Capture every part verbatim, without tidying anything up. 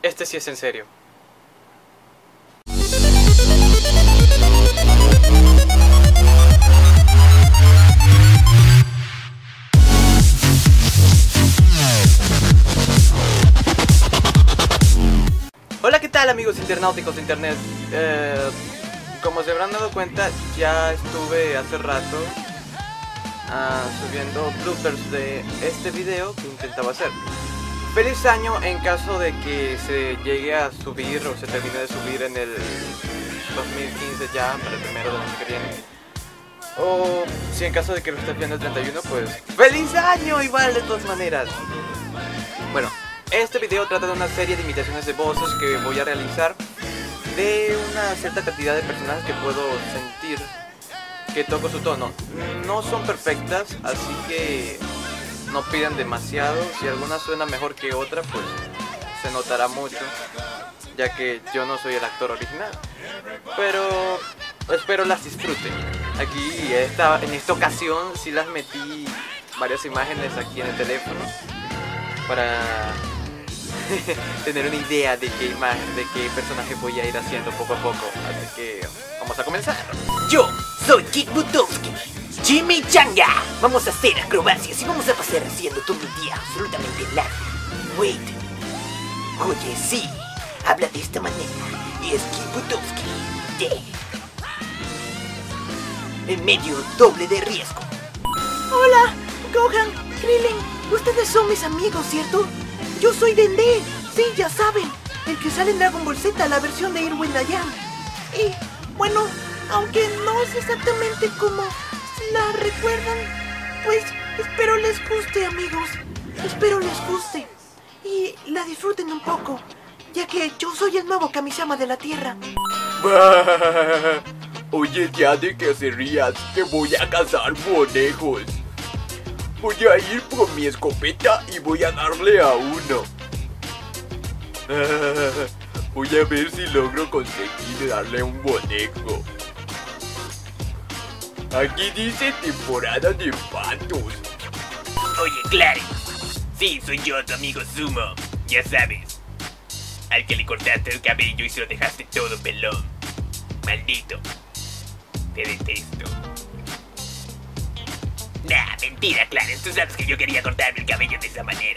Este sí es en serio. Hola, ¿qué tal amigos internauticos de internet? Eh, como se habrán dado cuenta, ya estuve hace rato uh, subiendo bloopers de este video que intentaba hacer. Feliz año en caso de que se llegue a subir o se termine de subir en el dos mil quince ya, para el primero del año que viene. O si en caso de que lo estés viendo el treinta y uno, pues ¡feliz año! Igual de todas maneras. Bueno, este video trata de una serie de imitaciones de voces que voy a realizar de una cierta cantidad de personajes que puedo sentir que toco su tono. No son perfectas, así que no pidan demasiado. Si alguna suena mejor que otra, pues se notará mucho, ya que yo no soy el actor original. Pero espero las disfruten. Aquí esta, en esta ocasión sí las metí varias imágenes aquí en el teléfono para tener una idea de qué imagen, de qué personaje voy a ir haciendo poco a poco. Así que vamos a comenzar. Yo soy Kick Buttowski, Jimmy Changa. Vamos a hacer acrobacias y vamos a pasar haciendo todo el día absolutamente largo. Wait. Oye, sí, habla de esta manera y es Kick Buttowski. Yeah. En medio doble de riesgo. Hola, Gohan, Krillin, ustedes son mis amigos, ¿cierto? Yo soy Dende, sí, ya saben, el que sale en Dragon Ball Z, la versión de Irwin Dayan. Y, bueno, aunque no es exactamente como la recuerdan, pues espero les guste, amigos. Espero les guste. Y la disfruten un poco, ya que yo soy el nuevo Kamisama de la Tierra. Oye, ya de que se rías, que voy a cazar conejos. Voy a ir por mi escopeta y voy a darle a uno. Voy a ver si logro conseguir darle a un conejo. Aquí dice temporada de patos. Oye, Clary. Sí, soy yo, tu amigo Sumo. Ya sabes. Al que le cortaste el cabello y se lo dejaste todo pelón. Maldito. Te detesto. Nah, mentira, Clarence. Tú sabes que yo quería cortarme el cabello de esa manera.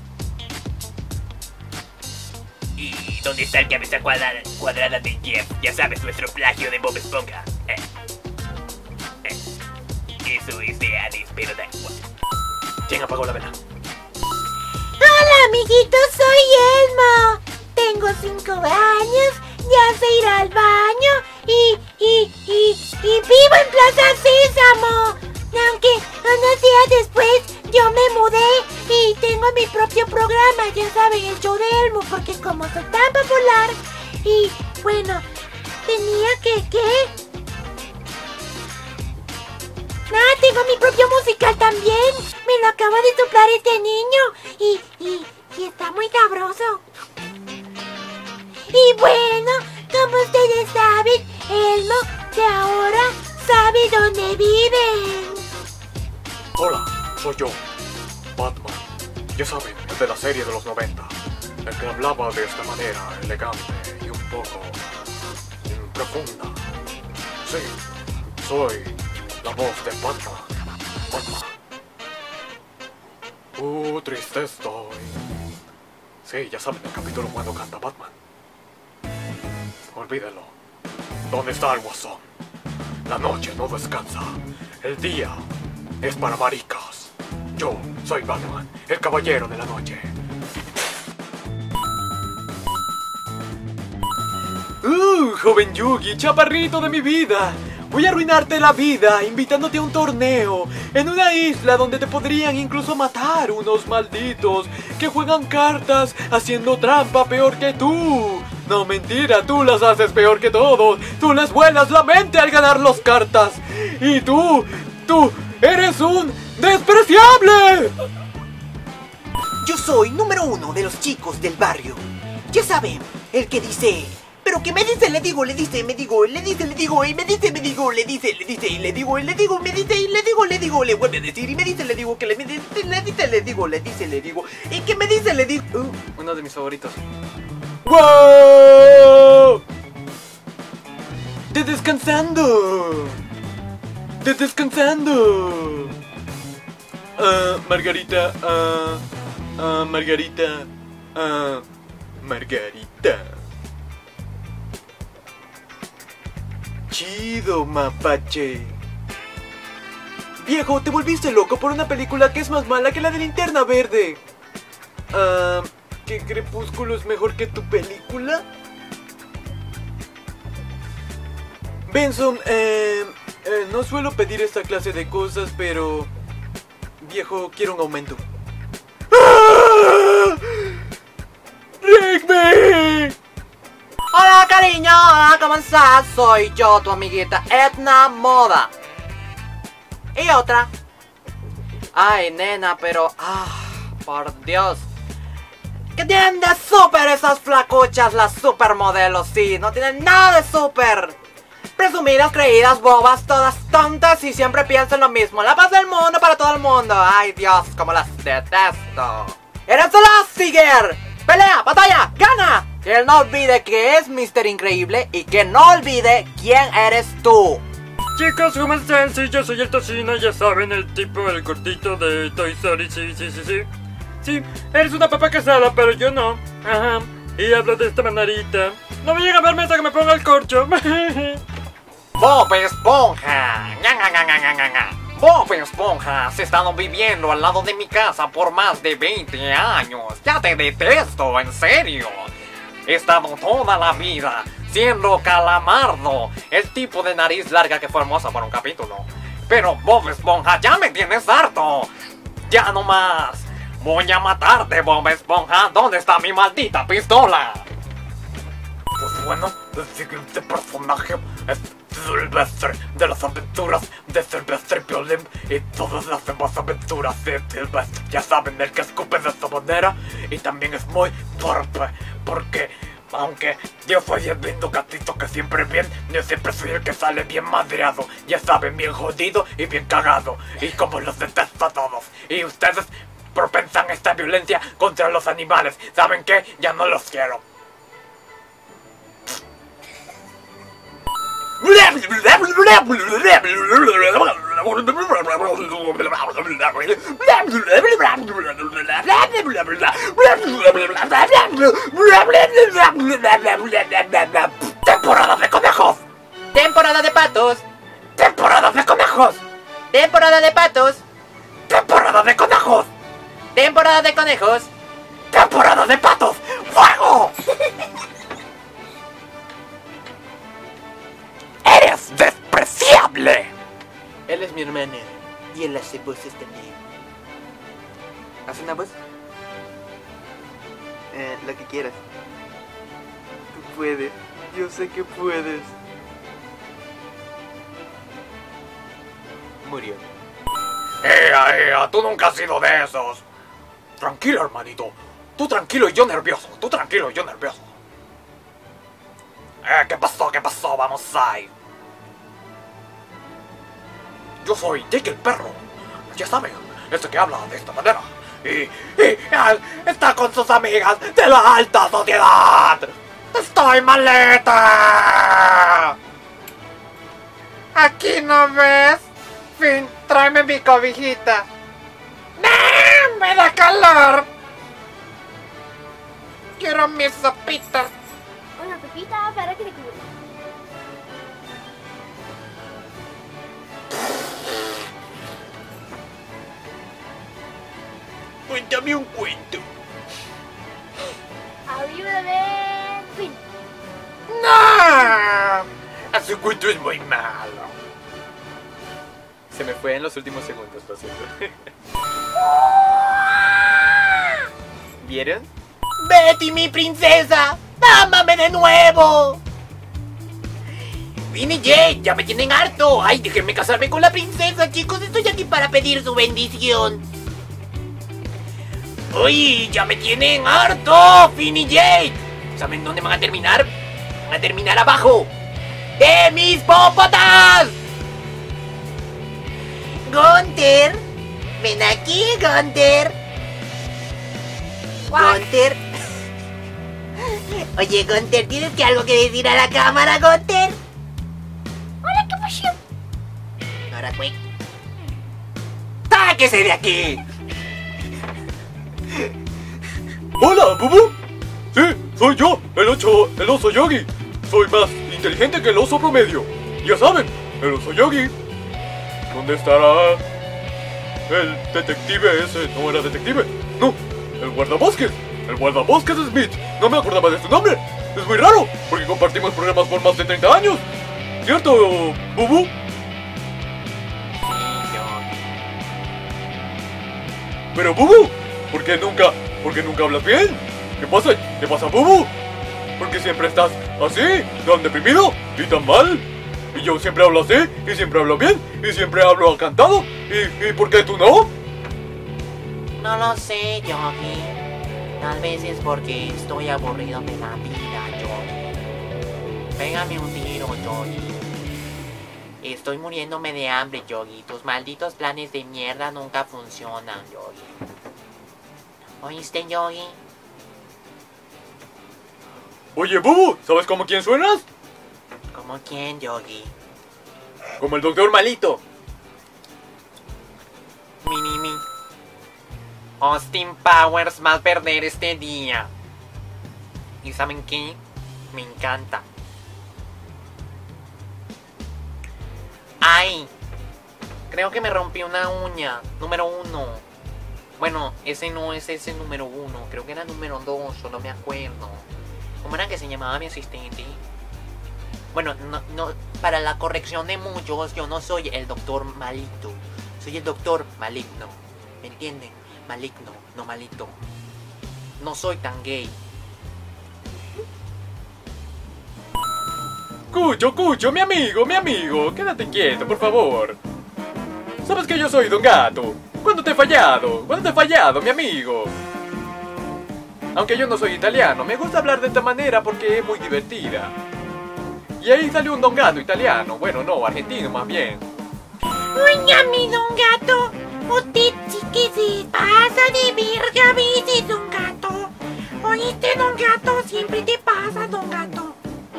¿Y dónde está el cabeza cuadrada, cuadrada de Jeff? Ya sabes, nuestro plagio de Bob Esponja. Eh. Eh. Eso es de Hades, pero da igual. ¿Quién apagó la vela? Hola, amiguitos, soy Elmo. Tengo cinco años, ya sé ir al baño y, y, y, y vivo en Plaza Sésamo. Aunque unos días después yo me mudé y tengo mi propio programa, ya saben, el show de Elmo, porque como soy tan popular y bueno, tenía que, ¿qué? Ah, tengo mi propio musical también, me lo acaba de soplar este niño y, y, y está muy sabroso. Y bueno, como ustedes saben, Elmo de ahora sabe dónde viven. Hola, soy yo, Batman. Ya saben, el de la serie de los noventa. El que hablaba de esta manera, elegante y un poco mm, profunda. Sí, soy la voz de Batman. Batman. Uh, triste estoy. Sí, ya saben el capítulo cuando canta Batman. Olvídenlo. ¿Dónde está el guasón? La noche no descansa. El día es para maricas. Yo soy Batman, el caballero de la noche. Uh, joven Yugi, chaparrito de mi vida. Voy a arruinarte la vida invitándote a un torneo en una isla donde te podrían incluso matar unos malditos que juegan cartas haciendo trampa peor que tú. No, mentira, tú las haces peor que todos. Tú les vuelas la mente al ganar las cartas. Y tú, tú eres un despreciable. Yo soy número uno de los chicos del barrio. Ya saben, el que dice... Pero que me dice, le digo, le dice, me digo, le dice, le digo, y me dice, me digo, le dice, le dice, y le digo, y le digo, me dice, y le digo, le digo, le vuelve a decir, y me dice, le digo, que le, me dice, le dice, le digo, le dice, le digo, y que me dice, le digo... Uh, uno de mis favoritos. ¡Wow! ¡De descansando! ¡De descansando! Ah, Margarita, ah, ah, Margarita, ah, Margarita. Chido, mapache. Viejo, te volviste loco por una película que es más mala que la de Linterna Verde. Ah, ¿qué Crepúsculo es mejor que tu película? Benson, eh, eh, no suelo pedir esta clase de cosas, pero... Viejo, quiero un aumento. ¡Ah! ¡Rigby! Hola cariño, hola, ¿cómo estás? Soy yo, tu amiguita Edna Moda. Y otra. Ay, nena, pero... Ah, por Dios. ¿Qué tienen de súper esas flacuchas, las supermodelos? Sí, no tienen nada de súper. Presumidas, creídas, bobas, todas tontas y siempre piensan lo mismo. La paz del mundo para todo el mundo. Ay, Dios, como las detesto. ¡Eres Elastigirl! ¡Pelea, batalla, gana! Que él no olvide que es mister Increíble y que no olvide quién eres tú. Chicos, ¿cómo están? Sí, yo soy el Tocino, ya saben, el tipo, el cortito de Toy Story, sí, sí, sí, sí. Sí, eres una papa casada, pero yo no. Ajá, y hablo de esta manarita. No vayan a verme hasta que me ponga el corcho. Bob Esponja. Ña, ña, ña, ña, ña, ña. Bob Esponja, has estado viviendo al lado de mi casa por más de veinte años. Ya te detesto, en serio. He estado toda la vida siendo Calamardo, el tipo de nariz larga que fue hermosa por un capítulo. Pero Bob Esponja, ya me tienes harto. Ya no más. Voy a matarte, Bob Esponja. ¿Dónde está mi maldita pistola? Pues bueno, el siguiente personaje es Sylvester de las aventuras de Sylvester Piolín y todas las demás aventuras de Sylvester. Ya saben, el que escupe de esta manera y también es muy torpe, porque aunque yo soy el lindo gatito que siempre bien, yo siempre soy el que sale bien madreado. Ya saben, bien jodido y bien cagado, y como los detesto a todos. Y ustedes propensan esta violencia contra los animales. ¿Saben qué? Ya no los quiero. ¡Temporada de conejos! Temporada de patos. ¡Temporada de conejos! Temporada de patos. ¡Temporada de conejos! Temporada de conejos. ¡Temporada de patos! ¡Fuego! ¡Eres despreciable! Él es mi hermana y él hace voces también. ¿Hace una voz? Eh, lo que quieras. Tú puedes, yo sé que puedes. Murió. ¡Ea, ea! Tú nunca has sido de esos. Tranquilo, hermanito. Tú tranquilo y yo nervioso. Tú tranquilo y yo nervioso. Eh, ¿qué pasó? ¿Qué pasó? Vamos ahí. Yo soy Jake el perro. Ya saben, este que habla de esta manera. Y, y ah, está con sus amigas de la alta sociedad. ¡Estoy maleta! Aquí no ves. Fin, tráeme mi cobijita. ¡No! ¡Me da calor! Quiero mis sopitas. Una pepita para que te cubra. Cuéntame un cuento. Ayúdame. Fin. ¡No! Ese cuento es muy malo. Se me fue en los últimos segundos, lo siento. ¿Vieron? ¡Betty, mi princesa! ¡Ámame de nuevo! Vini Jay, ya me tienen harto. Ay, déjenme casarme con la princesa, chicos. Estoy aquí para pedir su bendición. Uy, ya me tienen harto, Vini Jay. ¿Saben dónde van a terminar? Van a terminar abajo de mis pópotas. Gunther, ven aquí, Gunther. Gunther, Oye, Gunter, ¿tienes que algo que decir a la cámara, Gunter? Hola, ¿qué pasó? Ahora, güey. ¡Sáquese de aquí! ¡Hola, Bubu! Sí, soy yo, el ocho, el oso Yogi. Soy más inteligente que el oso promedio. Ya saben, el oso Yogi. ¿Dónde estará el detective ese? No era detective. No, el guardabosques. El guardabosques Smith. No me acordaba de su nombre. Es muy raro, porque compartimos programas por más de treinta años. ¿Cierto, Bubu? Pero Bubu, ¿por qué nunca, por qué nunca hablas bien? ¿Qué pasa? ¿Qué pasa, Bubu? ¿Por qué siempre estás así, tan deprimido y tan mal? Y yo siempre hablo así, y siempre hablo bien, y siempre hablo cantado. ¿Y, y por qué tú no? No lo sé, Yogi. Tal vez es porque estoy aburrido de la vida, Yogi. Pégame un tiro, Yogi. Estoy muriéndome de hambre, Yogi. Tus malditos planes de mierda nunca funcionan, Yogi. ¿Oíste, Yogi? Oye, Bubu, ¿sabes como quién suenas? ¿Cómo quién, Yogi? Como el doctor Malito. Minimi. Austin Powers va a perder este día. ¿Y saben qué? Me encanta. ¡Ay! Creo que me rompí una uña. Número uno. Bueno, ese no es ese número uno. Creo que era número dos, o no me acuerdo. ¿Cómo era que se llamaba mi asistente? Bueno, no, no, para la corrección de muchos, yo no soy el doctor malito. Soy el doctor maligno. ¿Me entienden? Maligno, no malito. No soy tan gay. Cucho, Cucho, mi amigo, mi amigo. Quédate quieto, por favor. ¿Sabes que yo soy Don Gato? ¿Cuándo te he fallado? ¿Cuándo te he fallado, mi amigo? Aunque yo no soy italiano, me gusta hablar de esta manera porque es muy divertida. Y ahí salió un Don Gato italiano. Bueno, no, argentino más bien. Oiga, mi Don Gato. Usted sí que se pasa de verga a veces, Don Gato. ¿Oíste, Don Gato? Siempre te pasa, Don Gato.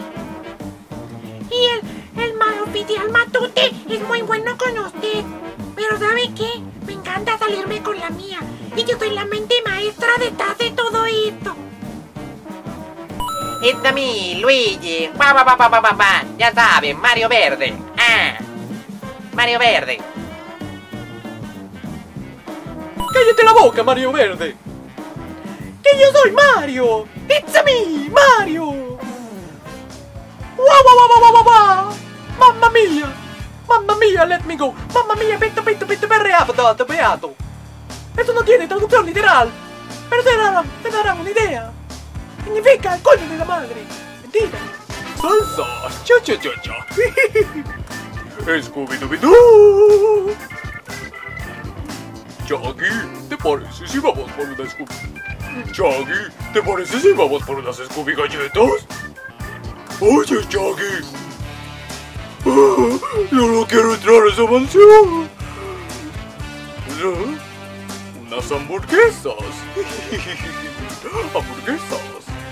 Y el, el mal oficial Matute es muy bueno con usted. Pero ¿sabe qué? Me encanta salirme con la mía. Y yo soy la mente maestra detrás de todo esto. It's a me, Luigi. Pa, pa, pa, pa, pa, pa, pa. Ya saben, Mario Verde. Ah. Mario Verde. ¡Cállate la boca, Mario Verde! ¡Que yo soy Mario! ¡It's a me, Mario! ¡Guau, guau, guau, guau, guau, guau! ¡Mamma mia! ¡Mamma mia, let me go! ¡Mamma mia, petto, petto, petto, perreato, beato, beato! Esto no tiene traducción literal, pero te dará, te dará una idea. Significa el coño de la madre. Mentira. Salsa, cha cha cha cha. Scooby-Dooby-Doo. Chaggy, ¿te parece si vamos por una Scooby? Chaggy, ¿te parece si vamos por unas Scooby galletas? Oye, Chaggy. Ah, yo no quiero entrar a esa mansión. ¿No? Unas hamburguesas. Hamburguesas.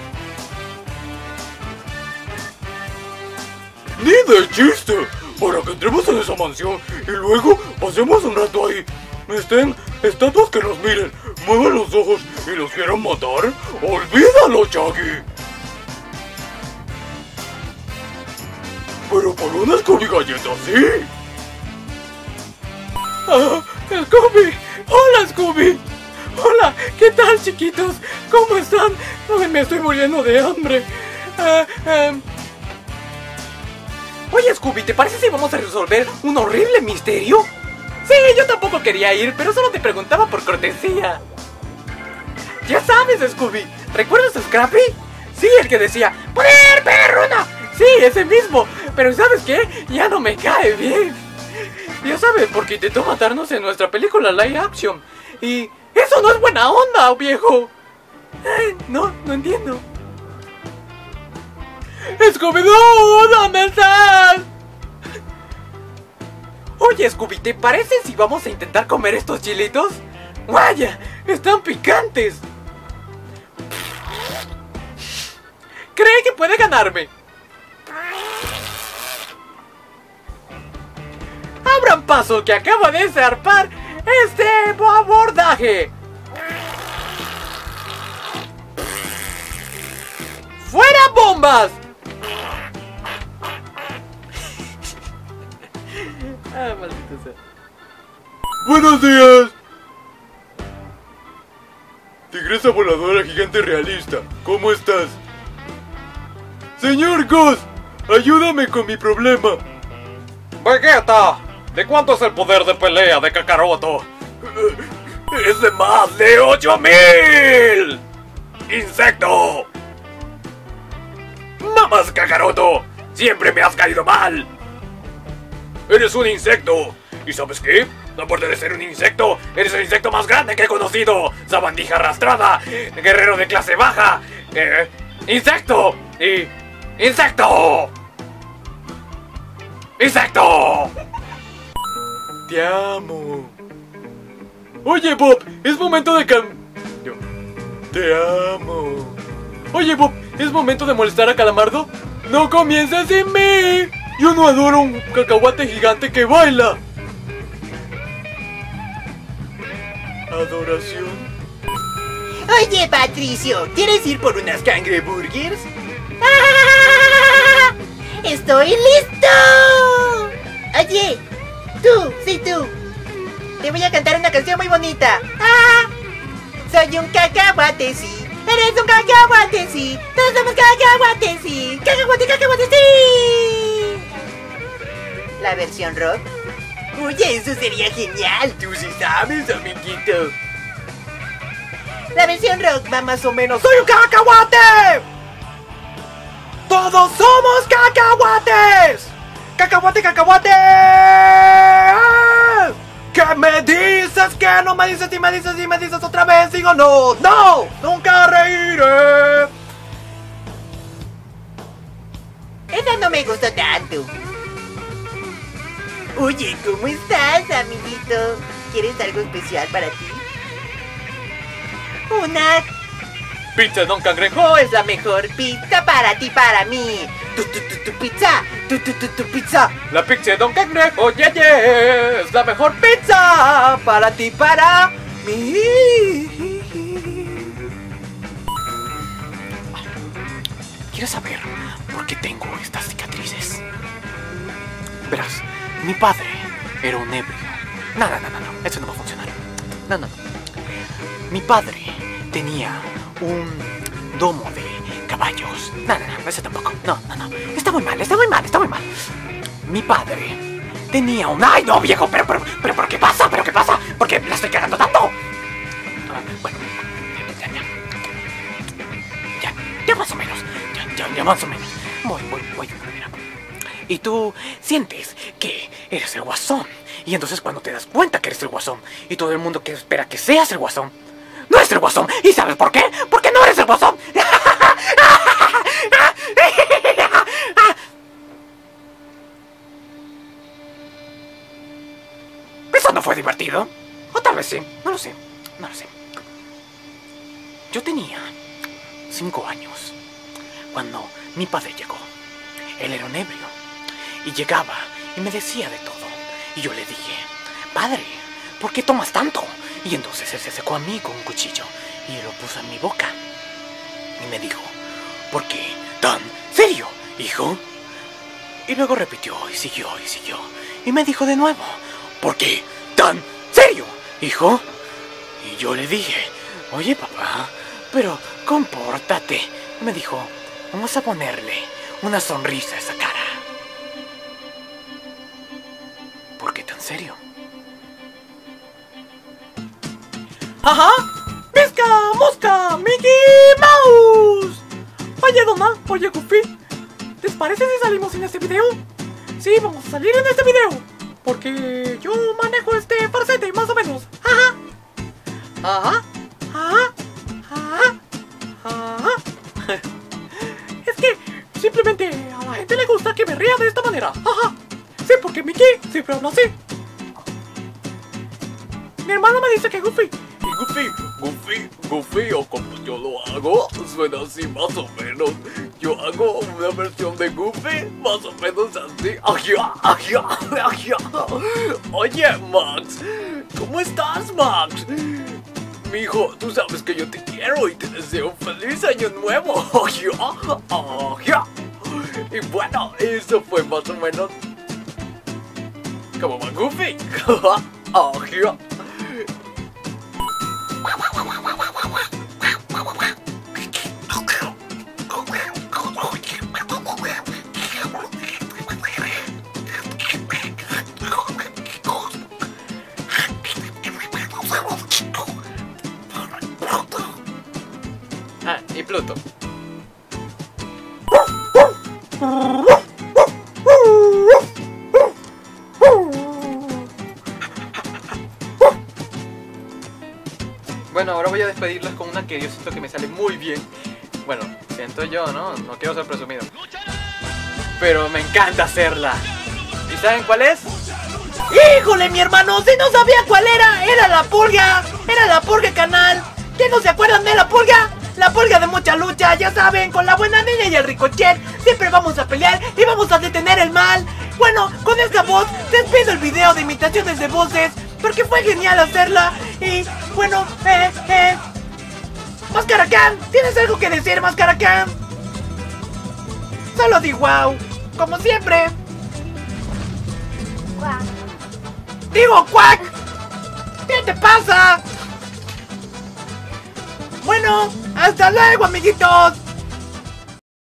Ni de chiste. Para que entremos en esa mansión y luego pasemos un rato ahí. Estén estatuas que nos miren, muevan los ojos y los quieran matar. Olvídalo, Chaggy. Pero por una Scooby galleta, sí. Ah, Scooby. Hola, Scooby. Hola, ¿qué tal, chiquitos? ¿Cómo están? Ay, me estoy muriendo de hambre. Uh, um... Oye, Scooby, ¿te parece si vamos a resolver un horrible misterio? Sí, yo tampoco quería ir, pero solo te preguntaba por cortesía. Ya sabes, Scooby, ¿recuerdas a Scrappy? Sí, el que decía ¡poder, perruna! Sí, ese mismo. Pero ¿sabes qué? Ya no me cae bien. Ya sabes, porque intentó matarnos en nuestra película live action. Y eso no es buena onda, viejo. Ay, no, no entiendo. ¡Scooby-Doo! ¿Dónde estás? Oye, Scooby, ¿te parece si vamos a intentar comer estos chilitos? ¡Vaya! ¡Están picantes! cree que puede ganarme. Abran paso que acaba de zarpar este abordaje. ¡Fuera bombas! Ah, maldito sea. Buenos días. Tigresa voladora gigante realista, ¿cómo estás? Señor Ghost, ayúdame con mi problema. Vegeta, ¿de cuánto es el poder de pelea de Kakaroto? ¡Es de más de ocho mil! ¡Insecto! ¡Mamas, Kakaroto! ¡Siempre me has caído mal! ¡Eres un insecto! ¿Y sabes qué? Aparte de ser un insecto, eres el insecto más grande que he conocido. Sabandija arrastrada, guerrero de clase baja, eh, insecto y insecto. ¡Insecto! Te amo. Oye, Bob, es momento de cam... Yo. Te amo. Oye, Bob, ¿es momento de molestar a Calamardo? ¡No comiences sin mí! Yo no adoro un cacahuate gigante que baila. Adoración. Oye, Patricio, ¿quieres ir por unas cangreburgers? ¡Ah! ¡Estoy listo! Oye, tú, sí tú. Te voy a cantar una canción muy bonita. ¡Ah! Soy un cacahuate, sí. Eres un cacahuate, sí. Todos somos cacahuate, sí. Cacahuate, cacahuate, sí. ¿La versión rock? Oye, eso sería genial. Tú sí sabes, amiguito. La versión rock va más o menos. ¡Soy un cacahuate! ¡Todos somos cacahuates! ¡Cacahuate, cacahuate! ¿Qué me dices? ¿Qué no me dices? Y me dices y me dices otra vez. Digo no, no, nunca reiré. Esa no me gustó tanto. Oye, ¿cómo estás, amiguito? ¿Quieres algo especial para ti? Una Pizza Don Cangrejo. Oh, es la mejor pizza para ti, para mí. Tu, tu, tu, tu pizza, tu, tu, tu, tu pizza. La pizza de Don Cangrejo, yeah, yeah, es la mejor pizza para ti, para mí. ¿Quieres saber por qué tengo estas cicatrices? Verás, mi padre era un ebrio. No, no, no, no, no, eso no va a funcionar. No, no, no. Mi padre tenía un domo de caballos. No, no, no, ese tampoco. No, no, no. Está muy mal, está muy mal, está muy mal. Mi padre tenía un... ¡Ay, no, viejo! Pero, pero, pero, ¿pero qué pasa? ¿Pero qué pasa? ¿Por qué la estoy cagando tanto? Ah, bueno, ya, ya. Ya, ya más o menos. Ya, ya, ya más o menos. Voy, voy, voy. Mira. Y tú sientes que eres el guasón. Y entonces cuando te das cuenta que eres el guasón y todo el mundo que espera que seas el guasón, no eres el guasón. ¿Y sabes por qué? Porque no eres el guasón. ¿Eso no fue divertido? O tal vez sí, no lo sé, no lo sé. Yo tenía cinco años cuando mi padre llegó. Él era un ebrio y llegaba y me decía de todo. Y yo le dije, padre, ¿por qué tomas tanto? Y entonces él se acercó a mí con un cuchillo y lo puso en mi boca. Y me dijo, ¿por qué tan serio, hijo? Y luego repitió y siguió y siguió. Y me dijo de nuevo, ¿por qué tan serio, hijo? Y yo le dije, oye papá, pero compórtate. Y me dijo, vamos a ponerle una sonrisa a esa cara. ¿Por qué tan serio? ¡Ajá! ¡Misca, mosca, Mickey Mouse! Oye, Donna, oye, Goofy, ¿les parece si salimos en este video? Sí, vamos a salir en este video, porque yo manejo este falsete, más o menos. ¡Ajá! ¡Ajá! ¡Ajá! ¡Ajá! ¡Ajá! Es que simplemente a la gente le gusta que me ría de esta manera. ¡Ajá! Sí, porque Mickey siempre habla así. Mi hermano me dice que Goofy. Y Goofy, Goofy, Goofy, o como yo lo hago, suena así más o menos. Yo más o menos así. Ajá, ajá, ajá. Oye, Max, ¿cómo estás, Max? Mijo, tú sabes que yo te quiero y te deseo un feliz año nuevo. Ajá, ajá. Y bueno, eso fue más o menos como McGuffy. Ajá, ajá. Ah, y Pluto. Bueno, ahora voy a despedirlos con una que yo siento que me sale muy bien. Bueno, siento yo, ¿no? No quiero ser presumido, pero me encanta hacerla. ¿Y saben cuál es? ¡Híjole, mi hermano! ¡Si no sabía cuál era! ¡Era la pulga! ¡Era la pulga canal! ¿Qué no se acuerdan de la pulga? La pulga de mucha lucha, ya saben, con la buena niña y el ricochet siempre vamos a pelear y vamos a detener el mal. Bueno, con esta voz despido el video de imitaciones de voces porque fue genial hacerla. Y bueno, eh, eh Mascaracán, ¿tienes algo que decir, Mascaracán? Solo di wow, como siempre. Guau. ¡Digo cuac! ¿Qué te pasa? Bueno, hasta luego, amiguitos.